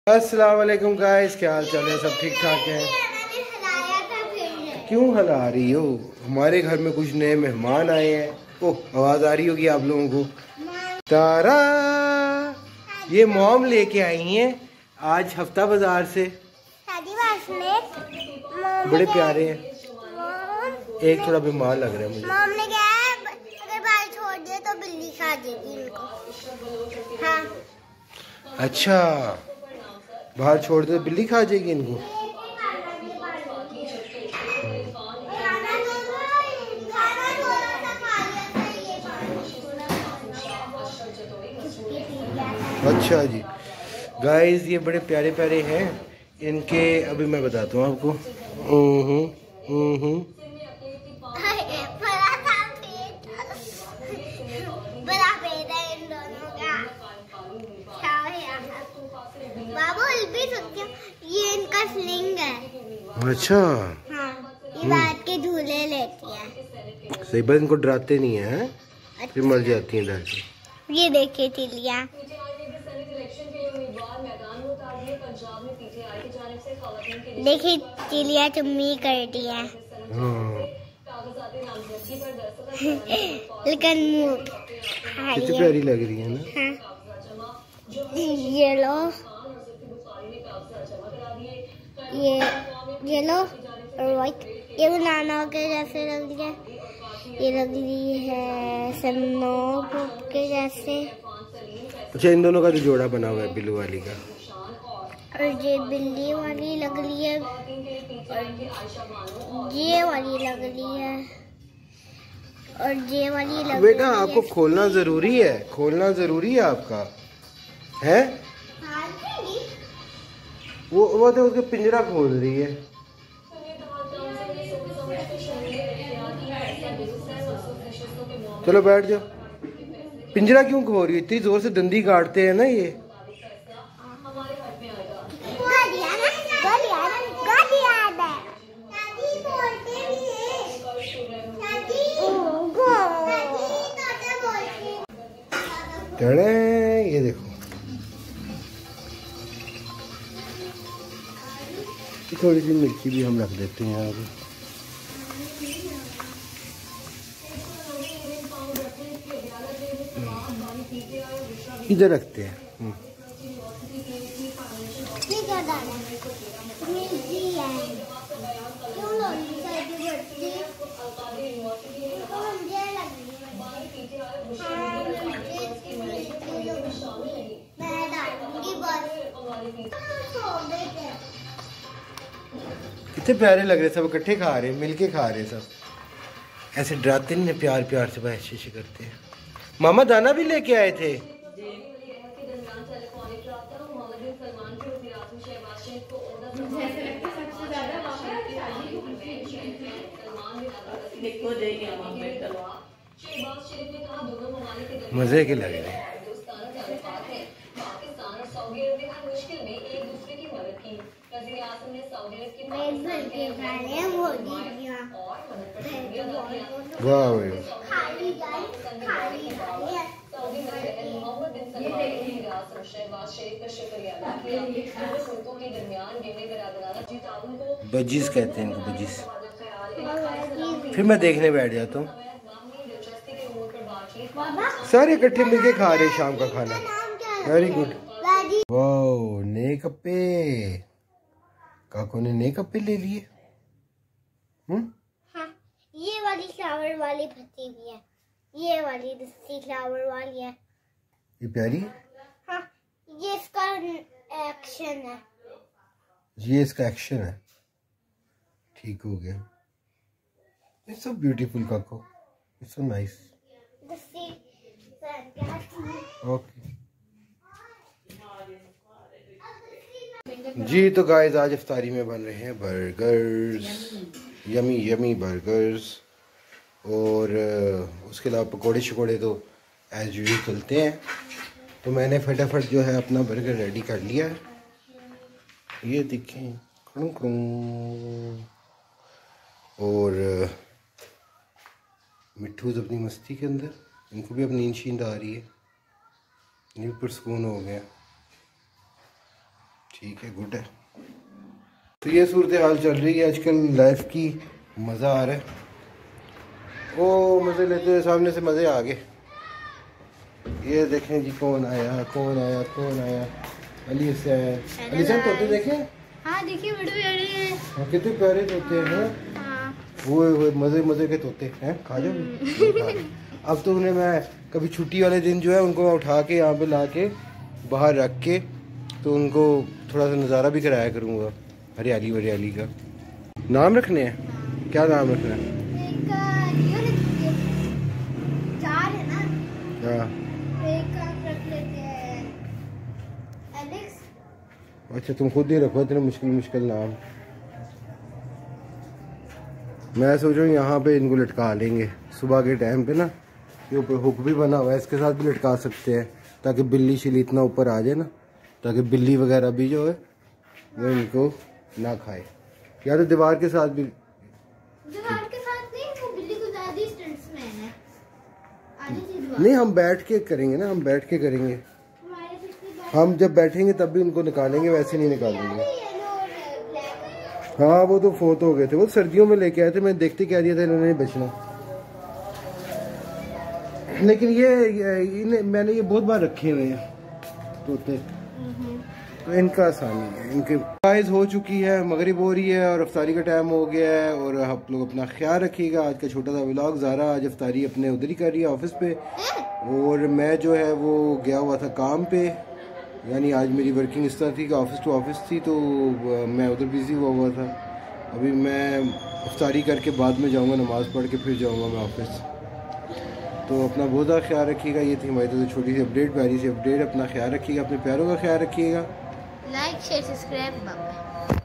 अस्सलाम वालेकुम गाइस, क्या हाल चाल है? सब ठीक ठाक है? क्यों हिला रही हो? हमारे घर में कुछ नए मेहमान आए हैं। ओह, आवाज आ रही होगी आप लोगों को। तारा, ये मॉम लेके आई हैं आज हफ्ता बाजार से। बड़े प्यारे हैं। एक थोड़ा बीमार लग रहा है मुझे। मॉम ने कहा है अगर बाल छोड़ दिए तो बिल्ली खा जाएगी इनको। हाँ। अच्छा, बाहर छोड़ दे बिल्ली खा जाएगी इनको। अच्छा जी गाइस, ये बड़े प्यारे प्यारे हैं। इनके अभी मैं बताता हूँ आपको। बड़ा पेट है इन दोनों का। बाबू भी सकते, ये इनका स्लिंग है। अच्छा, हाँ, ये बात के झूले लेती है। सही बात, इनको डराते नहीं है। फिर मर जाती हैं डर के। ये देखिए चिड़िया, देखिए चिड़िया चुम्मी कर दी है। लेकिन कितनी प्यारी लग रही है ना। हाँ। ये लो, ये लो व्हाइट, ये बनाना के जैसे लग रही है। ये लग रही है सन्नो के जैसे। अच्छा, इन दोनों का जो जोड़ा बना हुआ है बिल्लू वाली का। और ये बिल्ली वाली लग रही है, और ये वाली लग रही है, और ये वाली लग बेटा रही आपको है। खोलना जरूरी है, खोलना जरूरी है आपका, है? वो तो उसके पिंजरा खोल रही है। चलो बैठ जाओ। पिंजरा क्यों खोल रही है? इतनी जोर से दंदी काटते हैं ना ये। ये देखो, थोड़ी सी मिर्ची भी हम रख देते हैं यहाँ पे। इधर रखते हैं। कितने प्यारे लग रहे, सब इकट्ठे खा रहे हैं, मिलके खा रहे हैं सब। ऐसे डराते नहीं, प्यार प्यार से ऐसे करते हैं। मामा दाना भी लेके आए थे। मजे के लग रहे। वाह, बजीज कहते हैं इनको, बजीज। फिर मैं देखने बैठ जाता हूँ। सारे इकट्ठे मिलके खा रहे शाम का खाना। Very good. वाह, नए कप्पे। काको ने नए कप्पे ले लिए। हाँ, ये वाली फ्लावर वाली फंसी हुई है, ये वाली दूसरी फ्लावर वाली है। ये प्यारी है। हाँ, ये इसका एक्शन है। ये इसका एक्शन है। ठीक हो गया। इट्स सो ब्यूटीफुल काको, इट्स सो नाइस। ओके जी, तो गाइस आज इफ्तारी में बन रहे हैं बर्गर्स, यमी यमी बर्गर्स। और उसके अलावा पकोड़े शकोड़े तो एज यूजुअल चलते हैं। तो मैंने फटाफट जो है अपना बर्गर रेडी कर लिया है। ये देखें, और मिट्ठू अपनी मस्ती के अंदर, इनको भी अब नींद शींद आ रही है, ये पुरस्कून हो गया। ठीक है, गुड है। तो ये सूरत हाल चल रही है आजकल लाइफ की। मज़ा आ रहा है, ओ मज़े लेते हुए सामने से मज़े आ गए। ये देखें जी, कौन आया कौन आया कौन आया। अली हुसैन, अली हुसैन तोते देखें। हाँ देखिए, बड़े बड़े हैं। हाँ, कितने प्यारे तोते हैं। हाँ। वो मज़े मज़े के तोते हैं, खा जाओ। अब तो उन्हें मैं कभी छुट्टी वाले दिन जो है उनको मैं उठा के यहाँ पे ला के बाहर रख के तो उनको थोड़ा सा नज़ारा भी कराया करूँगा हरियाली वरियाली का। नाम रखने हैं, क्या नाम रखना है? चार है ना? हाँ, एक आप रख लेते हैं एलेक्स। अच्छा तुम खुद ही रखो इतने मुश्किल मुश्किल नाम। मैं सोच रहा हूँ यहाँ पे इनको लटका लेंगे सुबह के टाइम पे ना। ये ऊपर हुक भी बना हुआ है, इसके साथ भी लटका सकते हैं ताकि बिल्ली शिल्ली इतना ऊपर आ जाए ना, ताकि बिल्ली वगैरह भी जो है वो इनको ना खाए। या तो दीवार के साथ भी। दीवार के साथ नहीं, वो बिल्ली को ज्यादा स्टंट्समैन है। नहीं, हम बैठ के करेंगे ना, हम बैठ के करेंगे। हम जब बैठेंगे तब भी उनको निकालेंगे, वैसे नहीं निकालेंगे। हाँ वो तो फोत हो गए थे, वो सर्दियों में लेके आए थे, मैं देखते कह दिया था इन्होंने नहीं बचना। लेकिन ये मैंने ये बहुत बार रखे हुए हैं तोते, तो इनका आसानी है। इनके गाइस हो चुकी है, मगरिब हो रही है और अफ्तारी का टाइम हो गया है। और आप लोग अपना ख्याल रखिएगा। आज का छोटा सा व्लॉग, ज़ारा आज अफ्तारी अपने उधर ही कर रही है ऑफिस पे, और मैं जो है वो गया हुआ था काम पे। यानी आज मेरी वर्किंग इस तरह थी कि ऑफिस टू ऑफिस थी, तो मैं उधर बिज़ी हुआ था। अभी मैं अफ्तारी करके बाद में जाऊँगा, नमाज़ पढ़ के फिर जाऊँगा मैं ऑफिस। तो अपना बहुत ज़्यादा ख्याल रखिएगा। ये थी हमारी तो छोटी सी अपडेट, प्यारी सी अपडेट। अपना ख्याल रखिएगा, अपने प्यारों का ख्याल रखिएगा। Like share subscribe.